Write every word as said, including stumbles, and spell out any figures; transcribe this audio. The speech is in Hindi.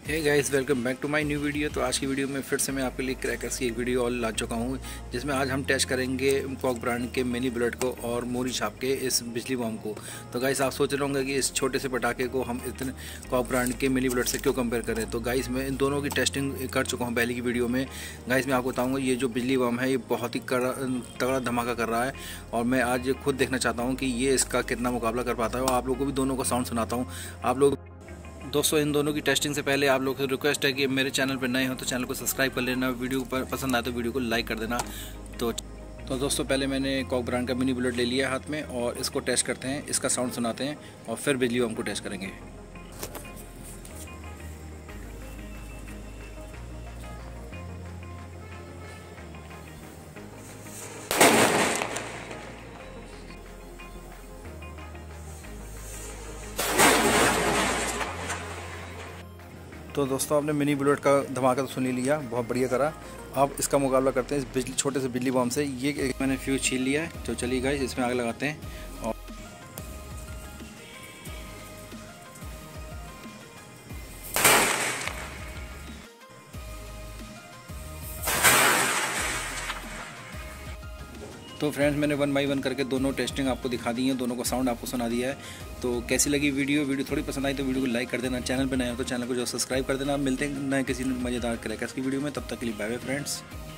Hey guys, welcome back to my new video. तो आज की वीडियो में फिर से मैं आपके लिए क्रैकर्स की एक वीडियो और ला चुका हूँ, जिसमें आज हम टेस्ट करेंगे कॉक ब्रांड के मिनी बुलेट को और मोरी छाप के इस बिजली बम को। तो गाइस, आप सोच रहे होंगे कि इस छोटे से पटाखे को हम इतने कॉक ब्रांड के मिनी बुलेट से क्यों कंपेयर करें। तो गाइस, मैं इन दोनों की टेस्टिंग कर चुका हूँ पहले की वीडियो में। गाइस, मैं आपको बताऊँगा ये जो बिजली बम है ये बहुत ही तगड़ा धमाका कर रहा है, और मैं आज खुद देखना चाहता हूँ कि ये इसका कितना मुकाबला कर पाता है। और आप लोगों को भी दोनों का साउंड सुनाता हूँ। आप लोग दोस्तों, इन दोनों की टेस्टिंग से पहले आप लोग से रिक्वेस्ट है कि मेरे चैनल पर नए हो तो चैनल को सब्सक्राइब कर लेना, वीडियो पर पसंद आए तो वीडियो को लाइक कर देना। तो तो दोस्तों, पहले मैंने कॉक ब्रांड का मिनी बुलेट ले लिया हाथ में और इसको टेस्ट करते हैं, इसका साउंड सुनाते हैं और फिर बिजली बम को टेस्ट करेंगे। तो दोस्तों, आपने मिनी बुलेट का धमाका तो सुन ही लिया, बहुत बढ़िया करा। अब इसका मुकाबला करते हैं इस बिजली छोटे से बिजली बम से। ये मैंने फ्यूज छीन लिया है, तो चलिए गाइस इसमें आग लगाते हैं। और तो फ्रेंड्स, मैंने वन बाई वन करके दोनों टेस्टिंग आपको दिखा दी है, दोनों का साउंड आपको सुना दिया है। तो कैसी लगी वीडियो वीडियो थोड़ी पसंद आई तो वीडियो को लाइक कर देना, चैनल पे नए हो तो चैनल को जो सब्सक्राइब कर देना। मिलते हैं नए किसी मज़ेदार क्रैकर्स की वीडियो में, तब तक के लिए बाय बाय फ्रेंड्स।